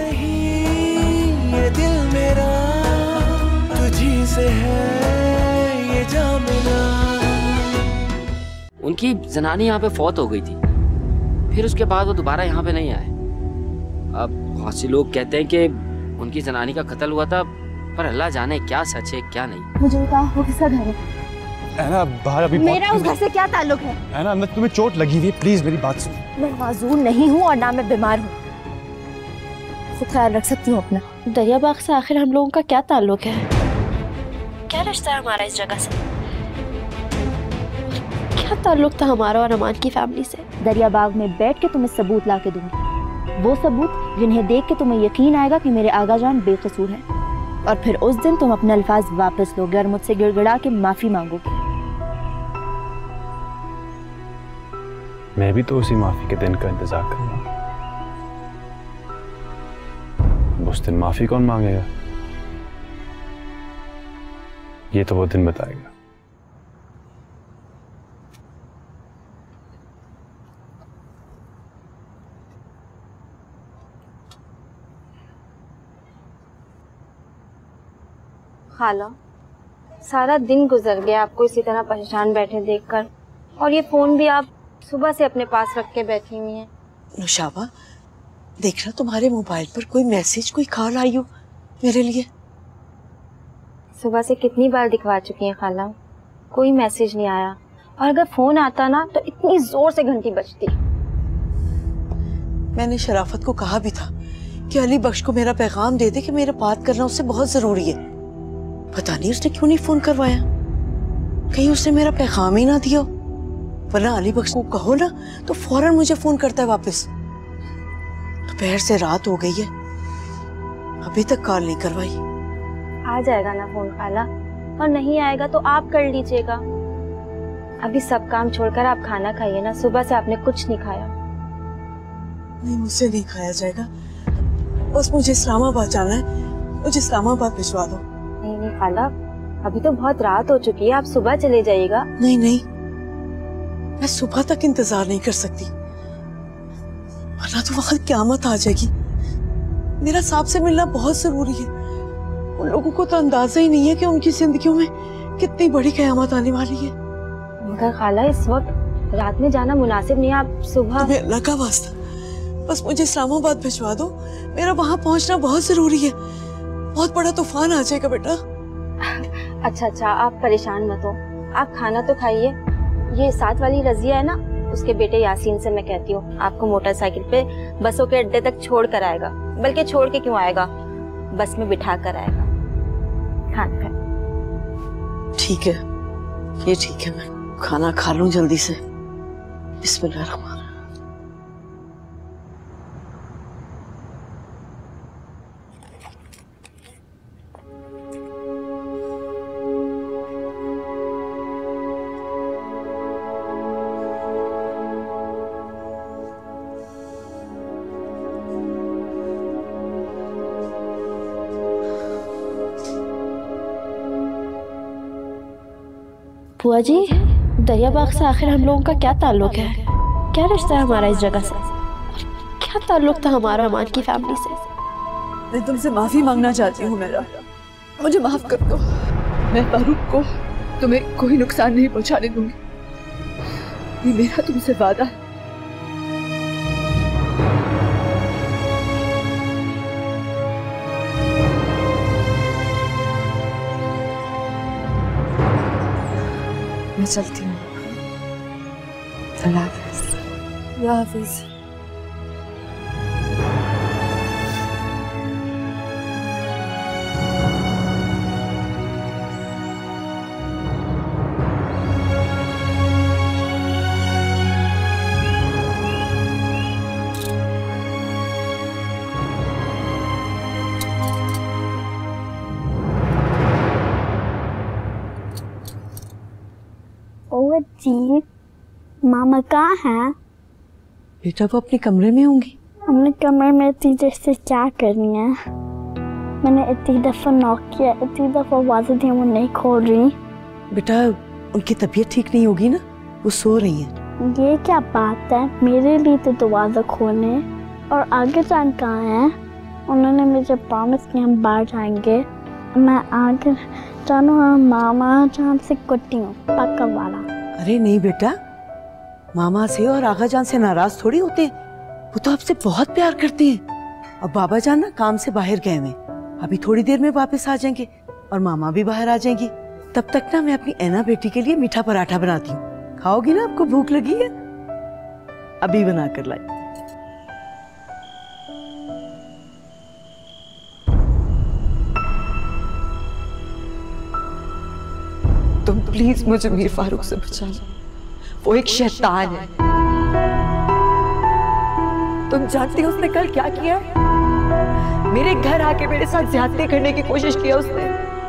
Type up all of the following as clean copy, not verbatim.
नहीं ये दिल मेरा तुझी से है ये जामिना। उनकी जनानी यहाँ पे फौत हो गई थी, फिर उसके बाद वो दोबारा यहाँ पे नहीं आए। अब बहुत से लोग कहते हैं कि उनकी जनानी का कत्ल हुआ था, पर अल्लाह जाने क्या सच है क्या नहीं। मुझे बता वो किसका घर है? ऐना बाहर अभी मेरा उस घर से क्या ताल्लुक है? ऐना अंदर तुम्हें चोट लगी हुई है, प्लीज मेरी बात सुनो। मैं माजूर नहीं हूँ और ना मैं बीमार हूँ, खुद ख्याल रख सकती हूँ अपना। दरियाबाग से आखिर हम लोगों का क्या ताल्लुक है? क्या रिश्ता है हमारा इस जगह से? क्या ताल्लुक था हमारा और अमान की फैमिली से? दरियाबाग में बैठ के तुम्हें सबूत ला के दूंगी, वो सबूत जिन्हें देख के तुम्हें यकीन आएगा कि मेरे आगा जान बेकसूर है, और फिर उस दिन तुम अपने अल्फाज वापस लोगे और मुझसे गिड़गिड़ा के माफी मांगोगे। मैं भी तो उसी माफी के दिन का इंतजार कर रहा हूँ। उस दिन माफी कौन मांगेगा, ये तो वो दिन बताएगा। खाला, सारा दिन गुजर गया आपको इसी तरह परेशान बैठे देखकर, और ये फोन भी आप सुबह से अपने पास रख के बैठी हुई हैं। नुशाबा, देखना तुम्हारे मोबाइल पर कोई मैसेज, कोई कॉल आई हो मेरे लिए। सुबह से कितनी बार दिखवा चुकी हैं खाला, कोई मैसेज नहीं आया, और अगर फोन आता ना तो इतनी जोर से घंटी बजती। मैंने शराफत को कहा भी था कि अली बख्श को मेरा पैगाम दे दे कि मेरा बात करना उससे बहुत जरूरी है। पता नहीं उसने क्यों नहीं फोन करवाया, कहीं उसने मेरा पैगाम ही ना दिया, वरना अली बख्श को कहो ना तो फौरन मुझे फोन करता है वापस। दोपहर से रात हो गई है, अभी तक कॉल नहीं करवाई। आ जाएगा ना फोन खाला, और नहीं आएगा तो आप कर लीजिएगा। अभी सब काम छोड़कर आप खाना खाइए ना, सुबह से आपने कुछ नहीं खाया। नहीं, मुझसे नहीं खाया जाएगा, बस मुझे इस्लामाबाद जाना है, मुझे इस्लामाबाद भिजवा दो। नहीं नहीं खाला, अभी तो बहुत रात हो चुकी है, आप सुबह चले जाइएगा। नहीं नहीं, मैं सुबह तक इंतजार नहीं कर सकती, वरना तो वक्त क़यामत आ जाएगी। मेरा सांप से मिलना बहुत जरूरी है। उन लोगों को तो अंदाजा ही नहीं है कि उनकी जिंदगियों में कितनी बड़ी क़यामत आने वाली है। मगर खाला, इस वक्त रात में जाना मुनासिब नहीं है, आप सुबह। तुम्हें लगा वास्ता, बस मुझे इस्लामाबाद भिजवा दो, मेरा वहां पहुंचना बहुत जरूरी है। बहुत बड़ा तूफान आ जाएगा बेटा। अच्छा अच्छा, आप परेशान मत हो, आप खाना तो खाइए। ये साथ वाली रजिया है ना, उसके बेटे यासीन से मैं कहती हूँ आपको मोटरसाइकिल पे बसों के अड्डे तक छोड़ कर आएगा, बल्कि छोड़ के क्यों आएगा, बस में बिठा कर आएगा। खाना खाए। ठीक है, ये ठीक है, मैं खाना खा लूं जल्दी से। बिस्मिल्लाह। बुआ जी, दरियाबाग से आखिर हम लोगों का क्या ताल्लुक है? क्या रिश्ता है हमारा इस जगह से? क्या ताल्लुक था हमारा अमान की फैमिली से? मैं तुमसे माफी मांगना चाहती हूँ मेरा, मुझे माफ कर दो। मैं फारूक को तुम्हें कोई नुकसान नहीं पहुँचाने दूंगी, ये मेरा तुमसे वादा है। मैं चलती हूँ। अल्लाह हाफिज़। अल्लाह हाफिज़। जी, मामा कहाँ हैं? बेटा वो अपने कमरे में होंगी। हमने कमरे में इतनी देर से क्या करनी है? मैंने इतनी दफा नॉक किया, इतनी दफा आवाज़ें दी, वो नहीं खोल रही। बेटा उनकी तबीयत ठीक नहीं होगी ना, वो सो रही हैं। ये क्या बात है? मेरे लिए तो दरवाज़ा खोलने, और आगे जान कहाँ है? उन्होंने मुझे प्रॉमिस किया हम बाहर जाएंगे। मैं आगे जानू और मामा जान से कुट्टी हूँ पक्का वाला। अरे नहीं बेटा, मामा से और आगा जान से नाराज थोड़ी होते हैं, वो तो आपसे बहुत प्यार करते हैं। अब बाबा जान ना काम से बाहर गए हैं, अभी थोड़ी देर में वापस आ जाएंगे और मामा भी बाहर आ जाएंगी। तब तक ना मैं अपनी ऐना बेटी के लिए मीठा पराठा बनाती हूँ, खाओगी ना? आपको भूख लगी है? अभी बना कर लाई। तुम प्लीज मुझे मीर फारूक से बचा लो, वो एक शैतान है। तुम जानती हो उसने कल क्या किया? मेरे घर आके मेरे साथ ज्यादती करने की कोशिश किया उसने।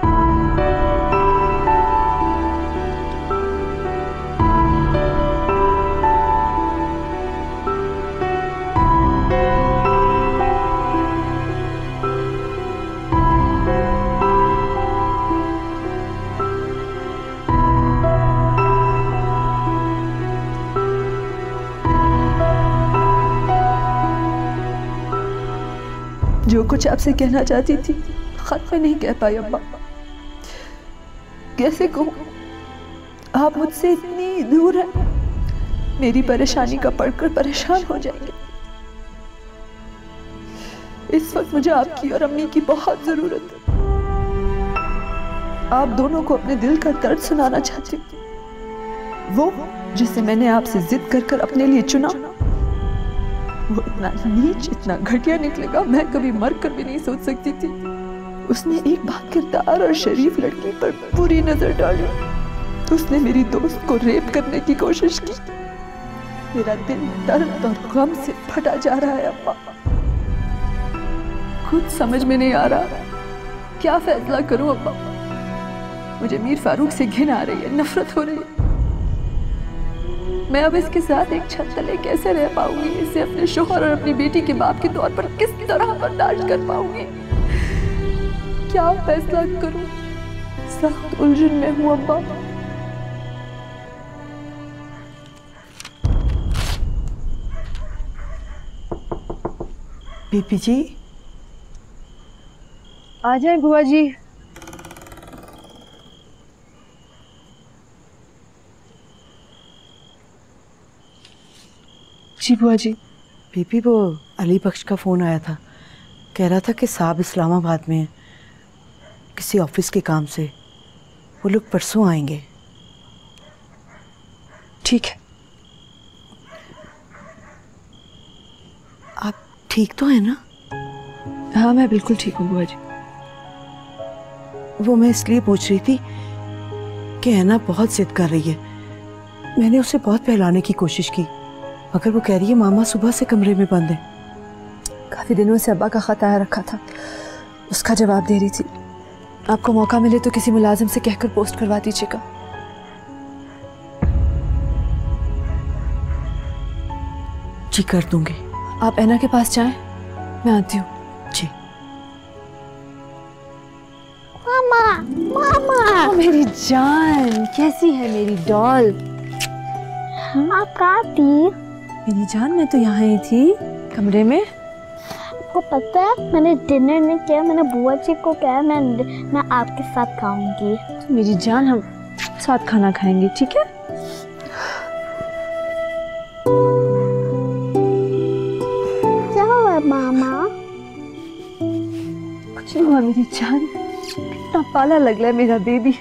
जो कुछ आपसे कहना चाहती थी खत में नहीं कह पाई अम्मा। कैसे कहूं, आप मुझसे इतनी दूर हैं, मेरी परेशानी का पढ़कर परेशान हो जाएंगे। इस वक्त मुझे आपकी और अम्मी की बहुत जरूरत है। आप दोनों को अपने दिल का दर्द सुनाना चाहती हूँ। वो जिसे मैंने आपसे जिद कर अपने लिए चुना, वो इतना नीच, इतना घटिया निकलेगा मैं कभी मर कर भी नहीं सोच सकती थी। उसने एक बाकिरदार और शरीफ लड़की पर बुरी नजर डाली। उसने मेरी दोस्त को रेप करने की कोशिश की। मेरा दिल दर्द और गम से फटा जा रहा है अम्मा। खुद समझ में नहीं आ रहा क्या फैसला करूं अम्मा। मुझे मीर फारूक से घिन आ रही है, नफरत हो रही है। मैं अब इसके साथ एक छत तले कैसे रह पाऊंगी? इसे अपने शोहर और अपनी बेटी के बाप के तौर पर किस तरह बर्दाश्त कर पाऊंगी? क्या फैसला करूं? सख्त उलझन में हूं अब्बा। बीपी जी आ जाए बुआ जी। जी बुआ जी। बीपी, वो अली बख्श का फ़ोन आया था, कह रहा था कि साहब इस्लामाबाद में किसी ऑफिस के काम से, वो लोग परसों आएंगे। ठीक है। आप ठीक तो है ना? हाँ मैं बिल्कुल ठीक हूँ बुआ जी। वो मैं इसलिए पूछ रही थी कि ऐना बहुत जिद कर रही है। मैंने उसे बहुत बहलाने की कोशिश की, मगर वो कह रही है मामा सुबह से कमरे में बंद है। काफी दिनों से अब्बा का खत आया रखा था, उसका जवाब दे रही थी। आपको मौका मिले तो किसी मुलाजिम से कहकर पोस्ट करवा दीजिएगा। जी कर दूंगी। आप ऐना के पास जाएं, मैं आती हूँ। जी। मामा मामा, मेरी जान, कैसी है मेरी डॉल? आप कहाँ थी? मेरी जान मैं तो यहाँ ही थी, कमरे में। आपको पता है मैंने डिनर नहीं किया, मैंने बुआ जी को कहा मैं आपके साथ खाऊंगी। तो मेरी जान हम साथ खाना खाएंगे, ठीक है? क्या हुआ मामा? कुछ नहीं हुआ मेरी जान, कितना पाला लग रहा है मेरा बेबी।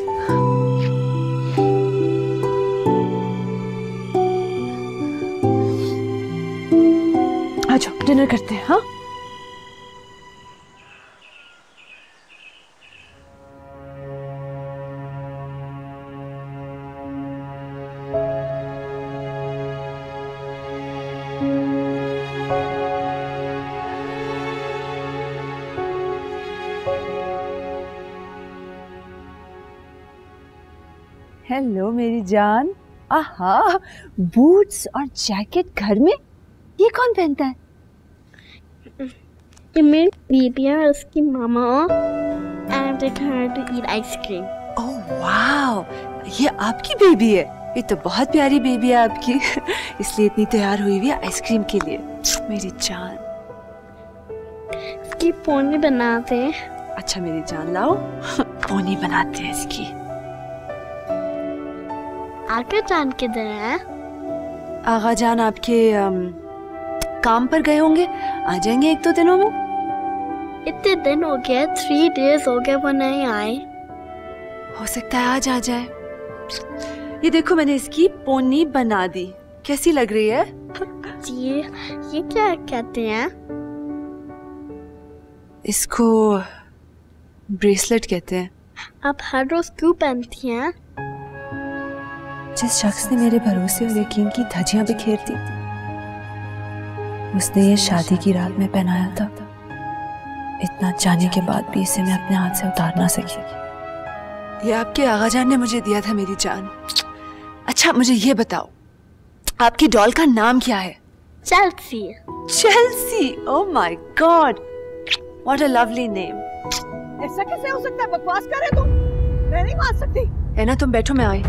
आजो डिनर करते हैं। हाँ हेलो मेरी जान। आहा, बूट्स और जैकेट घर में, ये कौन पहनता है? ये मेरी बेबी है और उसकी mama. And I her to eat ice cream. Oh wow, ये आपकी बेबी है? ये तो बहुत प्यारी बेबी है आपकी। इसलिए इतनी तैयार हुई हुई है आइसक्रीम के लिए। मेरी जान। इसकी पोनी बनाते हैं। अच्छा मेरी जान, लाओ पोनी बनाते हैं इसकी। आगे जान किधर है? आगा जान आपके काम पर गए होंगे, आ जाएंगे 1-2 दिनों में। इतने दिन हो गए, 3 days हो गए वो नहीं आए। हो सकता है आज आ जाए। ये देखो मैंने इसकी पोनी बना दी, कैसी लग रही है? जी, ये क्या कहते हैं? इसको ब्रेसलेट कहते हैं। आप हर रोज क्यों पहनती हैं? जिस शख्स ने मेरे भरोसे और यकीन की धज्जियां बिखेर दी, उसने ये शादी की रात में पहनाया था। इतना जाने के बाद भी इसे मैं अपने हाथ से उतार ना सकी। ये आपके आगा जान ने मुझे दिया था मेरी जान। अच्छा मुझे ये बताओ, आपकी डॉल का नाम क्या है? Chelsea. Chelsea, oh my god, what a lovely name. ऐसा कैसे हो सकता है? बकवास कर रहे तुम, मैं नहीं मान सकती। है ना, तुम बैठो, मैं आई।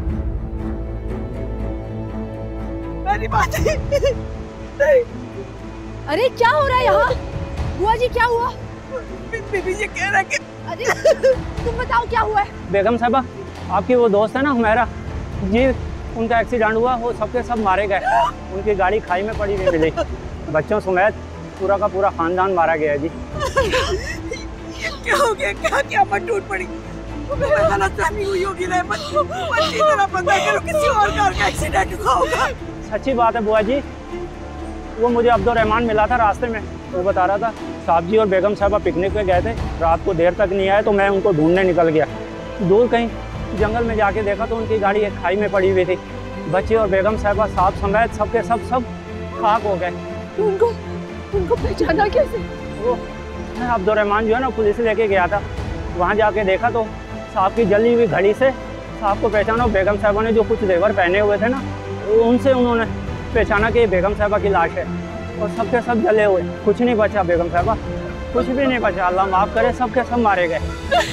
मैं नहीं मानती। नहीं। अरे क्या हो रहा है यहाँ? बुआ जी क्या हुआ? बीबी ये कह रहा है कि अरे तुम बताओ क्या हुआ है? बेगम साहबा, आपकी वो दोस्त है ना हुमैरा जी, उनका एक्सीडेंट हुआ, वो सबके सब मारे गए। उनकी गाड़ी खाई में पड़ी हुई मिली, बच्चों समेत पूरा का पूरा खानदान मारा गया जी। क्या हो गया? क्या मत टूट पड़ी? गलतफहमी हुई होगी रहमत को। अच्छी तरह पता करो किसी और कार का एक्सीडेंट हुआ होगा। सच्ची बात है बुआ जी, वो मुझे अब्दुर्रहमान मिला था रास्ते में। वो बता रहा था साहब जी और बेगम साहबा पिकनिक पे गए थे, रात को देर तक नहीं आए तो मैं उनको ढूंढने निकल गया। दूर कहीं जंगल में जाके देखा तो उनकी गाड़ी एक खाई में पड़ी हुई थी। बच्चे और बेगम साहबा साहब समेत सबके सब खाक हो गए। तो उनको पहचाना कैसे? वो अब्दुर्रहमान जो है ना पुलिस लेके गया था, वहाँ जाके देखा तो साहब की जली हुई घड़ी से साहब को पहचाना। बेगम साहबा ने जो कुछ जेवर पहने हुए थे ना, उनसे उन्होंने पहचाना कि ये बेगम साहबा की लाश है। और सबके सब जले हुए, कुछ नहीं बचा बेगम साहबा, कुछ भी नहीं बचा। अल्लाह माफ़ करे, सबके सब मारे गए।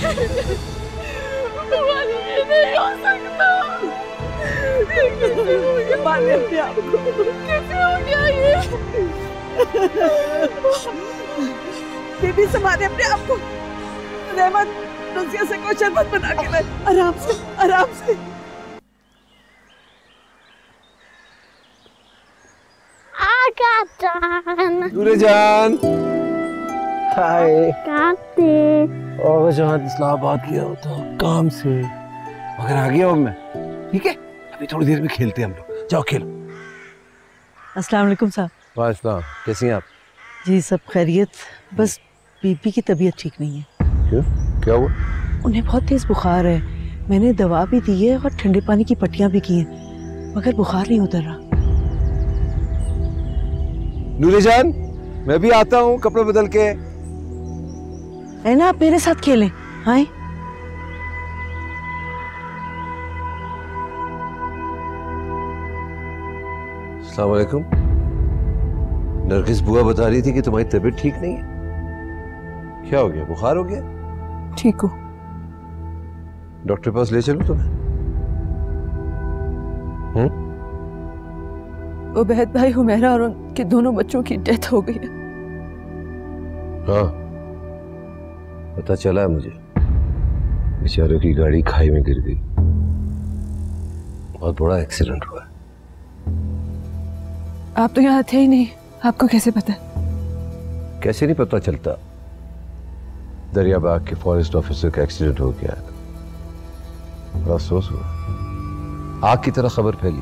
नहीं हो सकता। कैसे हो गया ये? बीबी संभाले अपने आप को। रहमत, रज़िया से कोई शरबत बना के ला। आराम से, आराम से। आगा जान। नूरे जान, हाय। काते। और जहाँ इस्लामाबाद गया होता काम से, मगर आ गया हूँ मैं। ठीक है, अभी थोड़ी देर में खेलते हैं हम लोग। जाओ खेलो। अस्सलाम वालेकुम साहब। वालेकुम, कैसी हैं आप? जी सब खैरियत, बस बीबी की तबीयत ठीक नहीं है। क्यों, क्या हुआ? उन्हें बहुत तेज बुखार है। मैंने दवा भी दी है और ठंडे पानी की पट्टियां भी की हैं, मगर बुखार नहीं उतर रहा। नूरे जान, मैं भी आता हूँ कपड़े बदल के। है ना, आप मेरे साथ खेलें। हाँ अस्सलाम वालेकुम। नरगिस बुआ बता रही थी कि तुम्हारी तबीयत ठीक नहीं है। क्या हो गया, बुखार हो गया? ठीक हो? डॉक्टर के पास ले चलूं तुम्हें? उबैद भाई, हुमैरा और उनके दोनों बच्चों की डेथ हो गई है। हाँ, पता चला है मुझे। बेचारों की गाड़ी खाई में गिर गई, बहुत बड़ा एक्सीडेंट हुआ है। आप तो यहाँ थे ही नहीं, आपको कैसे पता? कैसे नहीं पता चलता? दरियाबाग के फॉरेस्ट ऑफिसर का एक्सीडेंट हो गया, बड़ा अफसोस हुआ। आग की तरह खबर फैली।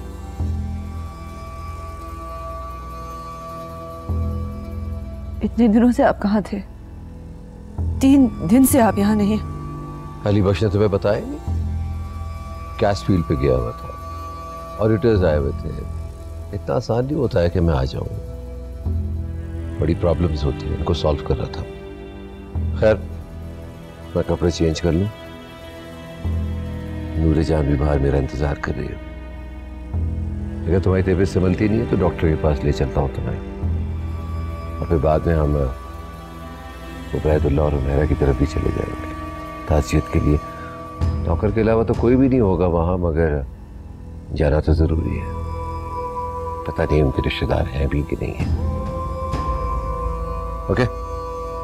इतने दिनों से आप कहाँ थे? 3 दिन से आप यहाँ नहीं। अली बख्श ने तुम्हें बताया नहीं? कैशफील्ड पे गया हुआ था, ऑडिटर्स आए हुए थे। इतना आसान नहीं होता है कि मैं आ जाऊं, बड़ी प्रॉब्लम्स होती हैं, उनको सॉल्व कर रहा था। खैर, मैं कपड़े चेंज कर लूं। नूरे जान भी बाहर मेरा इंतजार कर रही है। अगर तुम्हारी तबीयत संभलती नहीं है तो डॉक्टर के पास ले चलता हूँ तुम्हें, और फिर बाद में हम उबैदुल्ला और उमैरा की तरफ भी चले जाएंगे ताज़ियत के लिए। नौकर के अलावा तो कोई भी नहीं होगा वहां, मगर जाना तो जरूरी है। पता नहीं उनके रिश्तेदार हैं भी कि नहीं है। ओके,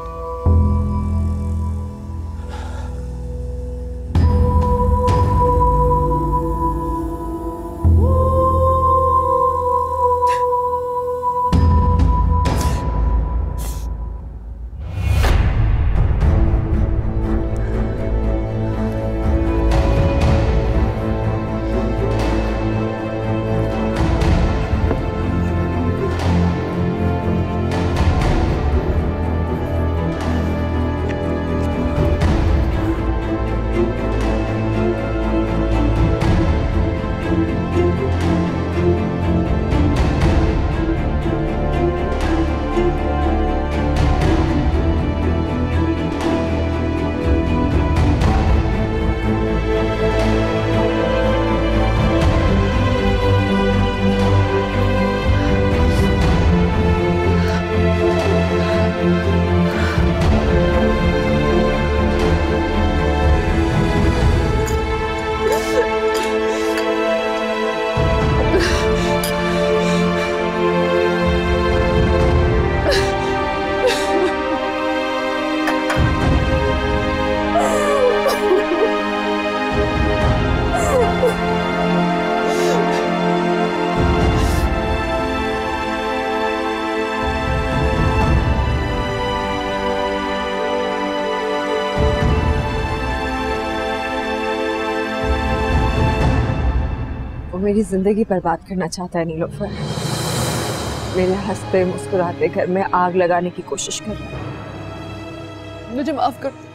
मेरी जिंदगी बर्बाद करना चाहता है नीलोफर। मेरे हंसते मुस्कुराते घर में आग लगाने की कोशिश कर रहा है। मुझे माफ कर दो।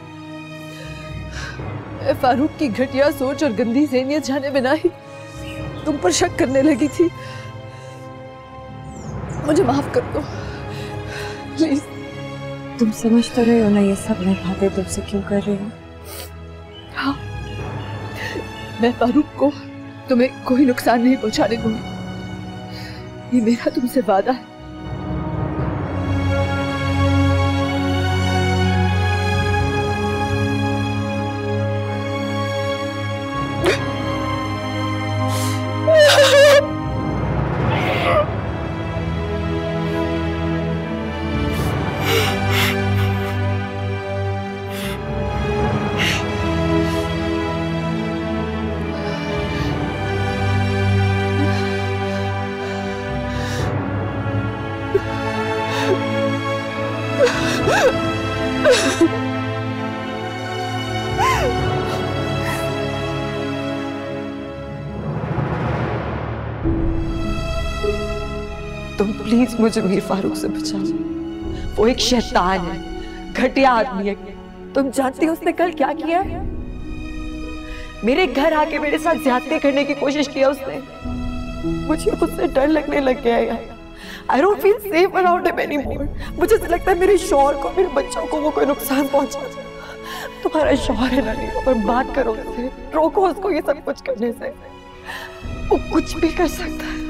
मैं फारूक की घटिया सोच और गंदी ज़हनियत जाने बिना ही तुम पर शक करने लगी थी। मुझे माफ कर दो प्लीज। तुम समझ तो रहे हो ना ये सब मैं बातें तुमसे क्यों कर रही हूँ? हाँ, मैं फारूक को तुम्हें कोई नुकसान नहीं पहुंचाने दूंगी, ये मेरा तुमसे वादा है। तुम प्लीज मुझे मीर फारूक से बचा लो। वो एक शैतान है, घटिया आदमी है। तुम जानती हो उसने कल क्या किया? मेरे घर आके मेरे साथ ज्यादती करने की कोशिश किया उसने। मुझे उससे डर लगने लग गया है। I don't feel safe around him anymore. मुझे ऐसा लगता है मेरे शौहर को, मेरे बच्चों को वो कोई नुकसान पहुंचा। तुम्हारा शौहर है ना, पर बात करो उससे, रोको उसको ये सब कुछ करने से। वो कुछ भी कर सकता है।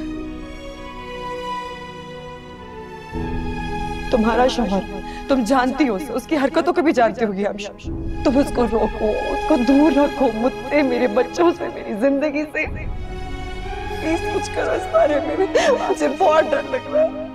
तुम्हारा शौहर, तुम जानती हो उसे, उसकी हरकतों को भी जानती होगी। हम तुम उसको रोको, उसको दूर रखो मुझसे, मेरे बच्चों से, मेरी जिंदगी से। प्लीज कुछ करो इस बारे में, मुझे बहुत डर लग रहा है।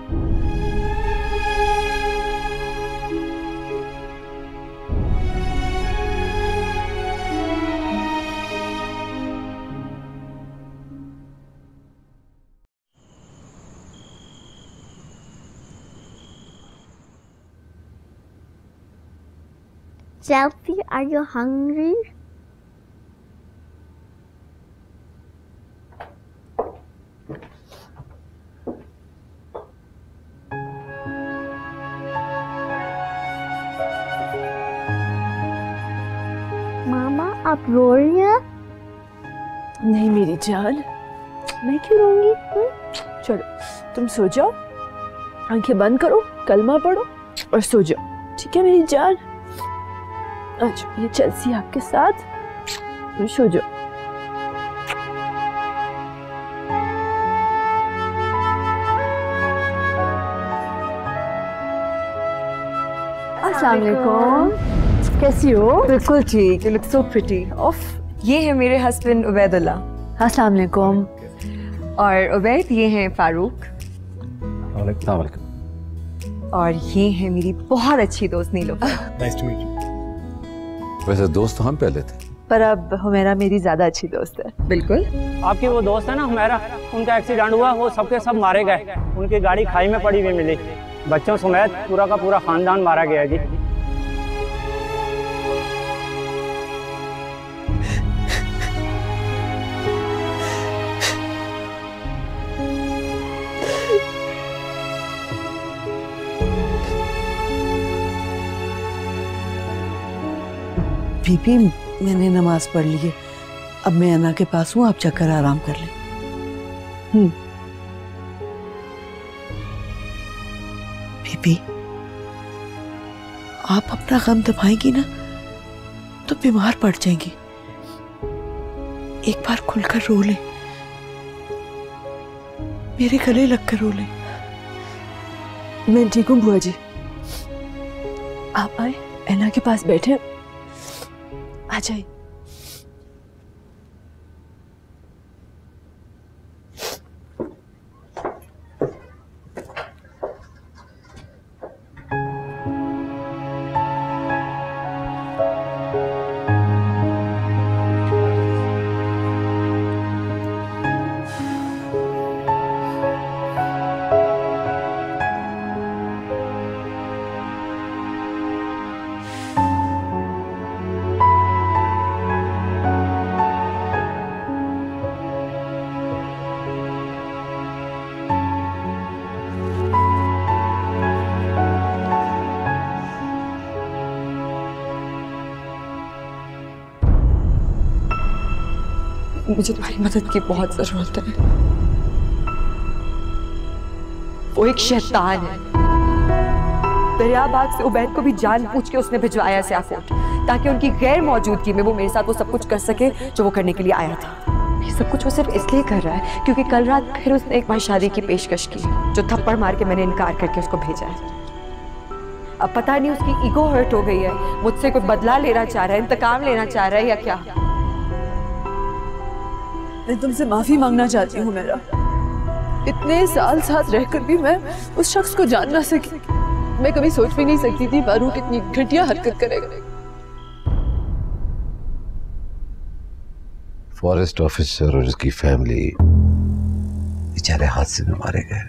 Chelsea, are you hungry? मामा, आप रो रही हैं? नहीं मेरी जान, मैं क्यों रोऊंगी? चलो तुम सो जाओ, आंखें बंद करो, कलमा पढ़ो और सो जाओ, ठीक है मेरी जान? अच्छा, ये चेल्सी आपके साथ, तुम सो जाओ। अस्सलाम वालेकुम, कैसी हो? बिल्कुल ठीक, यू लुक सो प्रिटी। ऑफ, ये है मेरे हस्बैंड उबैदुल्ला। अस्सलाम वालेकुम। और उबैद, ये हैं फारूक। वालेकुम। और ये है मेरी बहुत अच्छी दोस्त Nilofar. Nice to meet you. वैसे दोस्त तो हम पहले थे, पर अब हुमैरा मेरी ज्यादा अच्छी दोस्त है। बिल्कुल। आपकी वो दोस्त है ना हुमैरा, उनका एक्सीडेंट हुआ, वो सबके सब मारे गए। उनकी गाड़ी खाई में पड़ी हुई मिली, बच्चों समेत पूरा का पूरा खानदान मारा गया जी। बीबी, मैंने नमाज पढ़ ली है, अब मैं अन्ना के पास हूँ, आप जाकर आराम कर लें। बीबी, आप अपना गम दबाएंगी ना तो बीमार पड़ जाएंगी। एक बार खुलकर रो ले, मेरे गले लगकर रो ले। मैं ठीक हूँ बुआ जी, आप आए, अन्ना के पास बैठे, आ जाइए। मुझे तुम्हारी मदद की बहुत जरूरत है। वो एक शैतान है। दरियाबाग से उबैद को भी जानबूझ के उसने भिजवाया सियाकोट, ताकि उनकी गैर मौजूदगी में वो मेरे साथ वो सब कुछ कर सके जो वो करने के लिए आया था। ये सब कुछ वो सिर्फ इसलिए कर रहा है क्योंकि कल रात फिर उसने एक बार शादी की पेशकश की, जो थप्पड़ मार के मैंने इनकार करके उसको भेजा है। अब पता नहीं उसकी ईगो हर्ट हो गई है, मुझसे कोई बदला लेना चाह रहा है, इंतकाम लेना चाह रहा है या क्या। मैं तुमसे माफी मांगना चाहती हूँ मेरा। इतने साल साथ रहकर भी मैं उस शख्स को जान ना सकी। मैं कभी सोच भी नहीं सकती थी फारूक इतनी घटिया हरकत करेगा। फॉरेस्ट ऑफिसर और उसकी फैमिली बेचारे हादसे में मारे गए।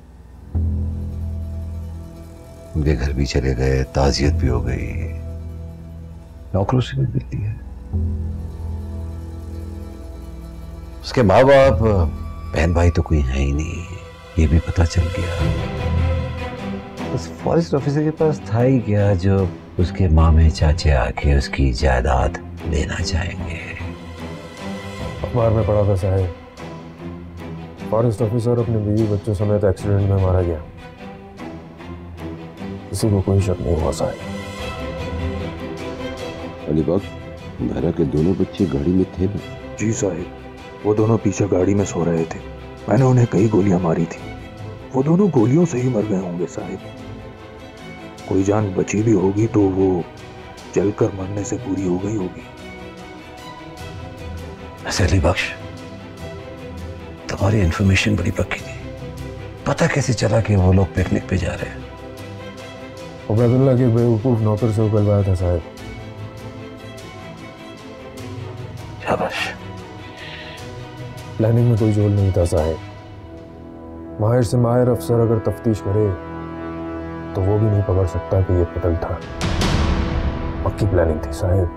उनके घर भी चले गए, ताजियत भी हो गई, नौकरों से भी मिलती है। उसके माँ बाप बहन भाई तो कोई है ही नहीं, ये भी पता चल गया। उस फॉरेस्ट ऑफिसर के पास था ही क्या जो उसके मामे चाचे आके उसकी जायदाद लेना चाहेंगे। अखबार में पढ़ा था साहब, फॉरेस्ट ऑफिसर अपने बीवी बच्चों समेत एक्सीडेंट में मारा गया। किसी को कोई शक नहीं हुआ साहब। अलीबाग, मेरा के दोनों बच्चे गाड़ी में थे ना? जी साहिब, वो दोनों पीछे गाड़ी में सो रहे थे। मैंने उन्हें कई गोलियां मारी थी। वो दोनों गोलियों से ही मर गए होंगे साहिब। कोई जान बची भी होगी तो वो जलकर मरने से पूरी हो गई होगी। अली बख्श, तुम्हारी इंफॉर्मेशन बड़ी पक्की थी। पता कैसे चला कि वो लोग पिकनिक पे जा रहे हैं? उबैदुल्लाह के बेवकूफ नौकर से उगलवाया था साहब। शाबाश। प्लानिंग में कोई जोड़ नहीं था साहब। माहिर से माहिर अफसर अगर तफ्तीश करे तो वो भी नहीं पकड़ सकता कि ये कत्ल था। पक्की प्लानिंग थी साहब।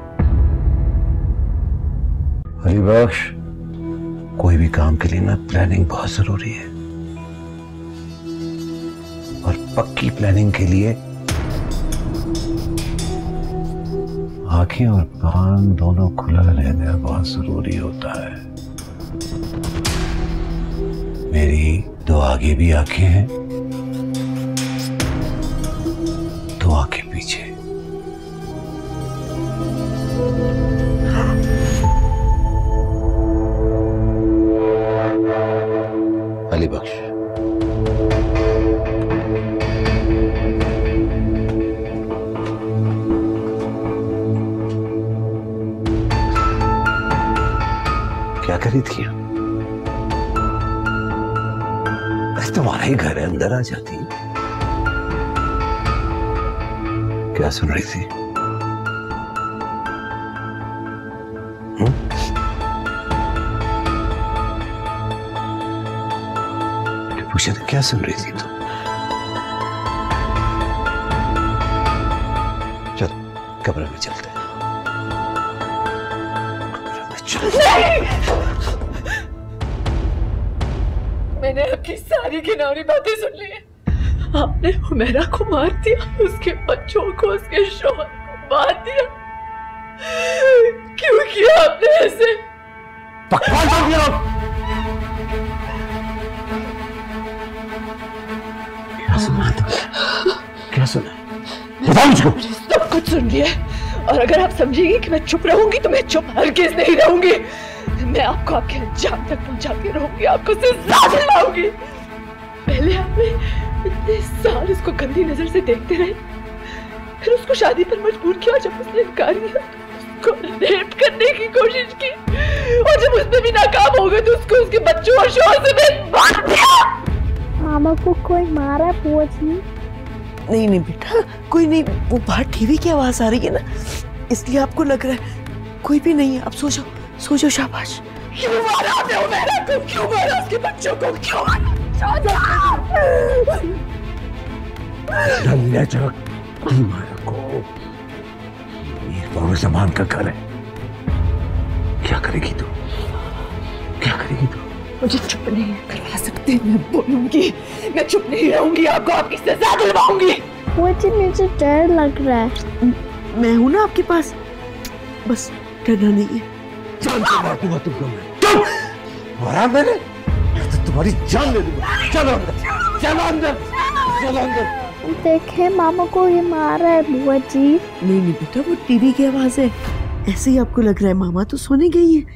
अली बख्श, कोई भी काम के लिए ना प्लानिंग बहुत जरूरी है, और पक्की प्लानिंग के लिए आंखें और कान दोनों खुला रहना बहुत जरूरी होता है। मेरी दो आगे भी आंखें हैं, दो आंखें पीछे। अली बख्श, क्या करी थी? बस तुम्हारा ही घर है, अंदर आ जाती। क्या सुन रही थी? पूछा था क्या सुन रही थी तुम? चल कब्र में चलते हैं। मैंने आपकी सारी घिनौनी बातें सुन ली है। आपने हुमैरा को मार दिया, उसके बच्चों को, उसके शौहर को मार दिया। क्यों किया आपने ऐसे? बकवास कर दिया। क्या सुना तुमने? क्या सुना? बताओ मुझको। सब कुछ सुन लिया, और अगर आप समझेंगी कि मैं चुप रहूंगी तो मैं चुप हरगिज़ नहीं रहूंगी। मैं आपको आपके अंजाम तक पहुंचाती रहूंगी, आपको सजा दिलाऊंगी। पहले आपने इतने साल उसको गंदी नजर से देखते रहे, फिर उसको शादी पर मजबूर किया। जब उसने इनकार किया तो उसको रेप करने की कोशिश की, और जब उसमें भी नाकाम हो गए तो उसको उसके बच्चों और शौहर से मार दिया। मामा को कोई मारा पूछनी? नहीं नहीं बेटा, कोई नहीं। वो बाहर टीवी की आवाज आ रही है ना, इसलिए आपको लग रहा है। कोई भी नहीं है, आप सो जाओ, सो जाओ। शाबाश। क्यों मारा आपने उमैरा को? क्यों मारा उसके बच्चों को? क्यों मारा? ये सामान का घर है। क्या करेगी तू? क्या करेगी तू? मुझे चुप नहीं करवा सकते। मैं बोलूंगी, मैं चुप नहीं रहूंगी। आपको आपकी सजा दिलवाऊंगी। मुझे डर लग रहा है। मैं हूं ना आपके पास, बस डरना नहीं है। जान से मार दूंगा तुमको मैं। मारा मैंने तो तुम्हारी जान ले दूंगा। चलो अंदर, चलो अंदर, चलो अंदर। देखे मामा को ये मारा है बुआ जी। नहीं नहीं बेटा, वो टीवी की आवाज है, ऐसे ही आपको लग रहा है। मामा तो सोने गई है।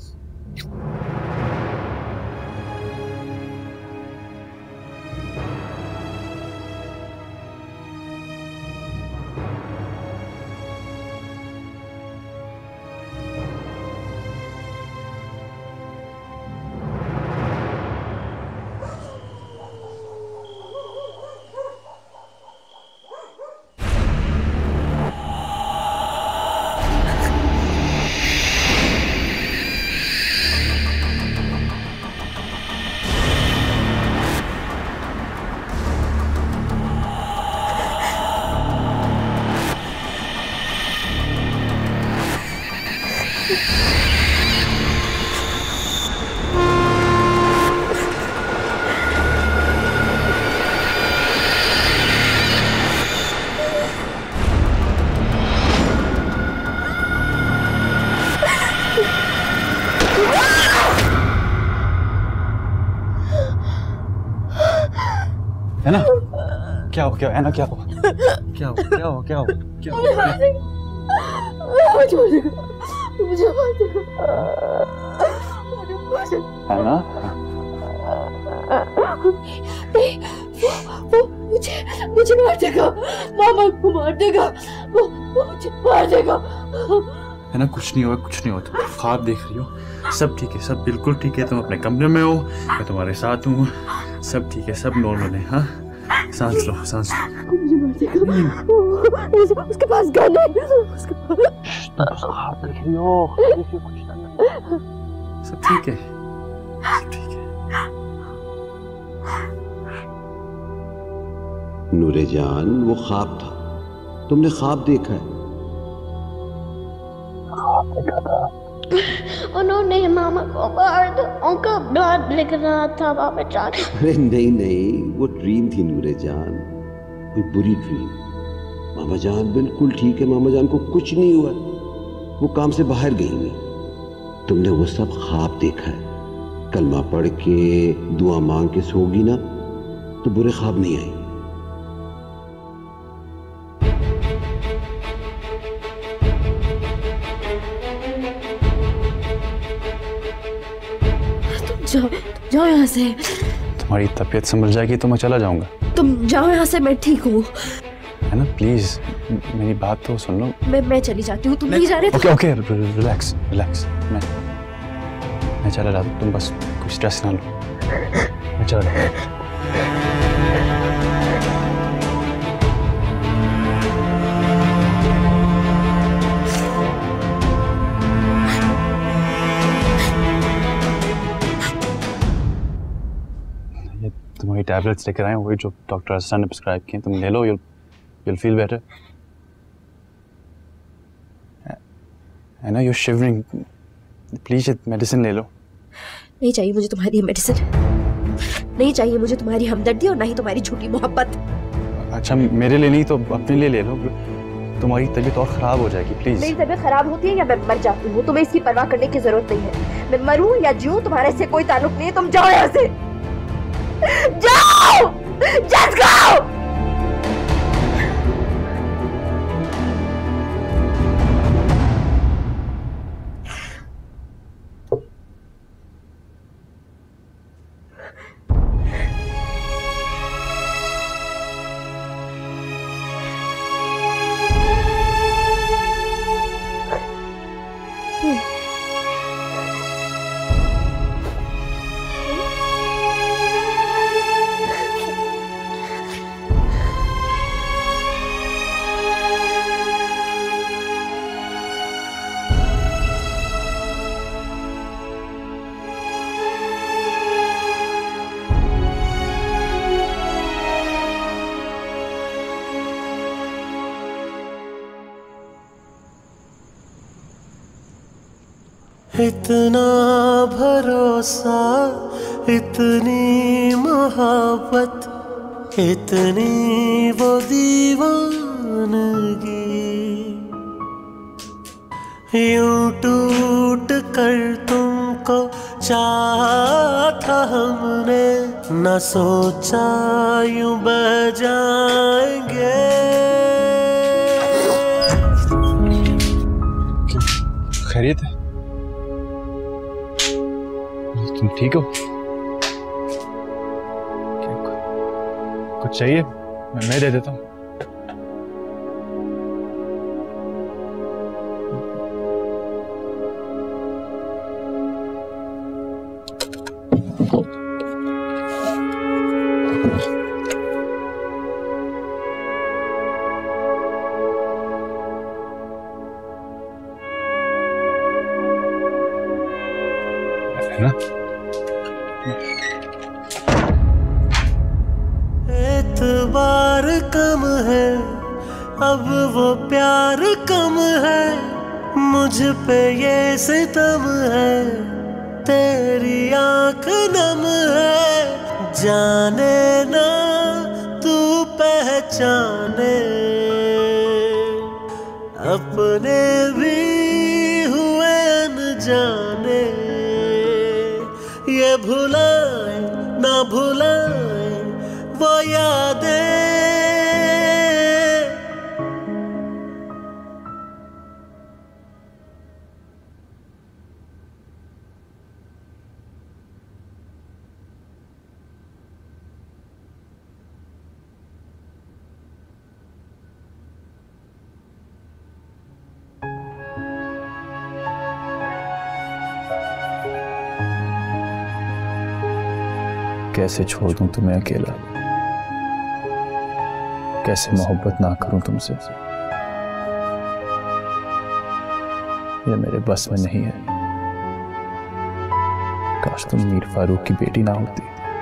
है ना? क्या हो है ना? क्या हो? क्या हो? क्या हो? क्या हो? क्या हो? है ना? वो मुझे मार देगा, मामा को मार देगा, वो मुझे मार देगा। है ना? कुछ नहीं होगा, कुछ नहीं होगा। तुम ख्वाब देख रही हो, सब ठीक है, सब बिल्कुल ठीक है। तुम अपने कमरे में हो, मैं तुम्हारे साथ हूँ, सब ठीक है, सब नॉर्मल है। हाँ, सांस लो, सांस लो। मुझे मार देगा, उसके पास गन है, उसके पास। ख्वाब देख रही हो, सब ठीक है, सब ठीक है। नूरे जान, वो ख्वाब था, तुमने ख्वाब देखा है। उन्होंने मामा को मार दो, उनका ब्लड लिख रहा था मामा जान। अरे नहीं नहीं, वो ड्रीम थी नूरे जान, कोई बुरी ड्रीम। मामा जान बिल्कुल ठीक है, मामा जान को कुछ नहीं हुआ, वो काम से बाहर गई हुई। तुमने वो सब ख्वाब देखा है। कलमा पढ़ के दुआ मांग के सोगी ना तो बुरे ख्वाब नहीं आए। जाओ यहाँ से। तुम्हारी तबीयत संभल जाएगी तो मैं चला जाऊंगा। तुम जाओ यहाँ से, मैं ठीक हूँ। है ना? प्लीज मेरी बात तो सुन लो। मैं चली जाती हूँ, तुम नहीं जा रहे? Okay okay, relax relax. मैं चला जाता हूँ, तुम बस कुछ स्ट्रेस ना लो, मैं चला जाता हूँ। तुम्हारी टैबलेट्स लेकर आए, वही जो डॉक्टर अरसलान ने प्रिस्क्राइब किए, तुम ले लो, you'll feel better. है ना? You're shivering. प्लीज मेडिसिन ले लो। नहीं चाहिए मुझे तुम्हारी मेडिसिन, नहीं चाहिए मुझे तुम्हारी हमदर्दी और ना ही तुम्हारी झूठी मोहब्बत। अच्छा, मेरे लिए नहीं तो अपने लिए ले लो, तुम्हारी तबीयत और खराब हो जाएगी। प्लीज। मेरी तबीयत खराब होती है या मैं मर जाती हूँ, तुम्हें इसकी परवाह करने की जरूरत नहीं है। मैं मरूं या जीऊं तुम्हारे से कोई ताल्लुक नहीं है। तुम जाओ यहाँ से, जाओ, just go! इतना भरोसा, इतनी मोहब्बत, इतनी वो दीवानगी, यूं टूट कर तुमको चाहा था हमने, न सोचा यूं बह जाएंगे। खैरियत है? तुम ठीक हो? कुछ चाहिए? मैं दे देता हूँ। है ना? एतबार कम है, अब वो प्यार कम है, मुझ पे ये सितम है, तेरी आंख नम है, जाने ना तू पहचाने, अपने भी हुए अनजाने, ये भुलाए ना भुलाए वो यादें। कैसे छोड़ दूं तुम्हें अकेला, कैसे मोहब्बत ना करूं तुमसे, ये मेरे बस में नहीं है। काश तुम मीर फारूक की बेटी ना होती,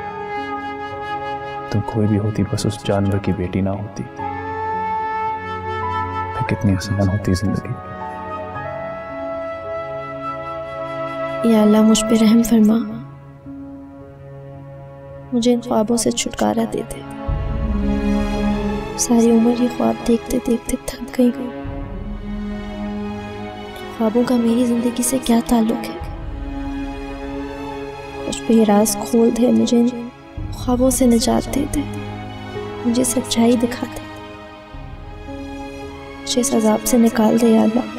तुम कोई भी होती, बस उस जानवर की बेटी ना होती, फिर कितनी आसान होती जिंदगी। या अल्लाह मुझ पे रहम फरमा, मुझे इन ख्वाबों से छुटकारा दे दे। सारी उम्र ये ख्वाब देखते देखते थक गई हूँ। ख्वाबों का मेरी जिंदगी से क्या ताल्लुक है? मुझ पे ये राज खोल दे, मुझे इन ख्वाबों से निजात दे दे, मुझे सच्चाई दिखा दे, मुझे इस अजाब से निकाल दे या अल्लाह।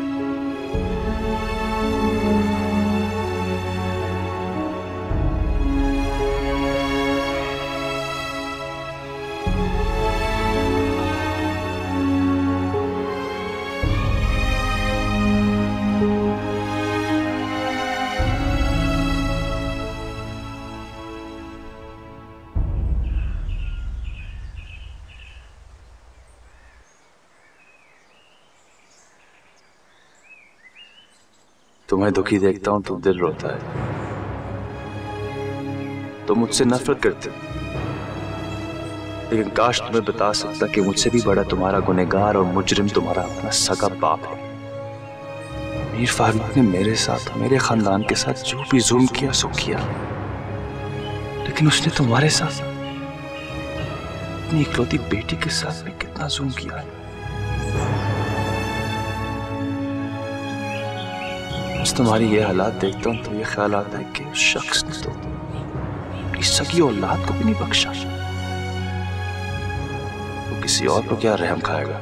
तुम्हें दुखी देखता हूं तो दिल रोता है। तुम मुझसे नफरत करते हो, लेकिन काश तुम्हें बता सकता कि मुझसे भी बड़ा तुम्हारा गुनहगार और मुजरिम तुम्हारा अपना सगा बाप है। मीर फारूक ने मेरे साथ, मेरे खानदान के साथ जो भी जुल्म किया सो किया, लेकिन उसने तुम्हारे साथ, अपनी इकलौती बेटी के साथ में कितना जुल्म किया है। तुम्हारी ये हालात देखता हूं तो ये ख्याल आता है कि उस शख्स ने तो अपनी सगी औलाद को भी नहीं बख्शा, वो किसी और को क्या रहम खाएगा।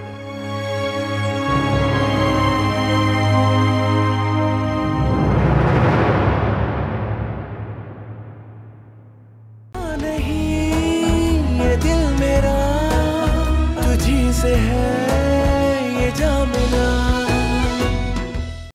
नहीं ये दिल मेरा तुझी से है, ये जा मिला